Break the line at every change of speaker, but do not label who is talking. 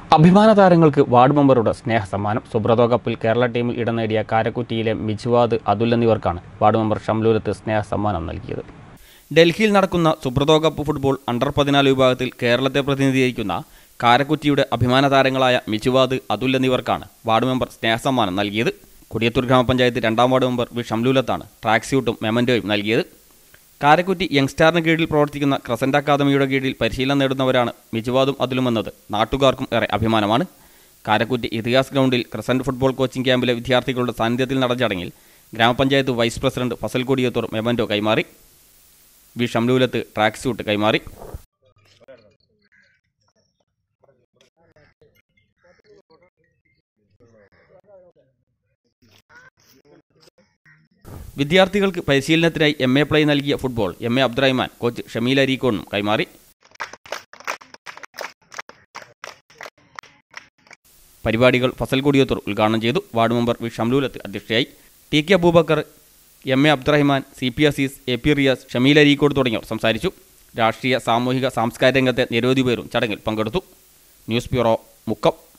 അഭിമാന താരങ്ങൾക്ക് വാർഡ് മെമ്പറുടെ സ്നേഹസമ്മാനം. സുബ്രതോ കപ്പിൽ കേരള ടീമിൽ ഇടം നേടിയ കാരക്കുറ്റിയിലെ മിജ്വാദ്, അതുൽ എന്നിവർക്കാണ് വാർഡ് മെമ്പർ ഷംലൂലത്ത് സ്നേഹസമ്മാനം നൽകിയത്. ഡൽഹിയിൽ നടക്കുന്ന സുബ്രതോ കപ്പ് ഫുട്ബോൾ അണ്ടർ-14 വിഭാഗത്തിൽ കേരളത്തെ പ്രതിനിധീകരിക്കുന്ന കാരക്കുറ്റിയുടെ അഭിമാന താരങ്ങളായ മിജ്വാദ്, അതുൽ എന്നിവർക്കാണ് വാർഡ് മെമ്പർ സ്നേഹസമ്മാനം നൽകിയത്. കൊടിയത്തൂർ ഗ്രാമപഞ്ചായത്ത് 2ാം വാർഡ് മെമ്പർ വി ഷംലൂലത്താണ് ട്രാക്ക് സ്യൂട്ടും മെമൻറ്റോയും നൽകിയത്. കാരക്കുറ്റി യങ്സ്റ്റാറിന് കീഴിൽ പ്രവർത്തിക്കുന്ന ക്രസന്റ് അക്കാദമിയുടെ കീഴിൽ പരിശീലനം നേടുന്നവരാണ് മിജ്വാദും അതുലുമെന്നത് നാട്ടുകാർക്കും ഏറെ അഭിമാനമാണ്. കാരക്കുറ്റി ഇതിഹാസ് ഗ്രൗണ്ടിൽ ക്രസന്റ് ഫുട്ബോൾ കോച്ചിംഗ് ക്യാമ്പിലെ വിദ്യാർത്ഥികളുടെ സാന്നിധ്യത്തിൽ നടന്ന ചടങ്ങിൽ ഗ്രാമപഞ്ചായത്ത് vice president Fasal Kodiyathur memento കൈമാറി. വി ഷംലൂലത്ത് ട്രാക്ക് സ്യൂട്ട് കൈമാറി. വിദ്യാർത്ഥികൾക്ക് പരിശീലനത്തിനായി MA പ്ലേ നൽകിയ football MA Abdurahman coach Shameel അരീക്കോണും കൈമാറി. പരിപാടികൾ ഫസൽ കൊടിയത്തൂർ ഉദ്ഘാടനം ചെയ്തു. വാർഡ് മെമ്പർ വി ഷംലൂലത്ത് അധ്യക്ഷയായി. TK Abubakar, MA Abdurahman, CP Azeez, AP Riyas, Shameel Areekode തുടങ്ങിയവർ സംസാരിച്ചു. രാഷ്ട്രീയ, സാമൂഹിക, സാംസ്കാരിക രംഗത്തെ നിരവധി പേരും ചടങ്ങിൽ പങ്കെടുത്തു. News bureau, Mukkam.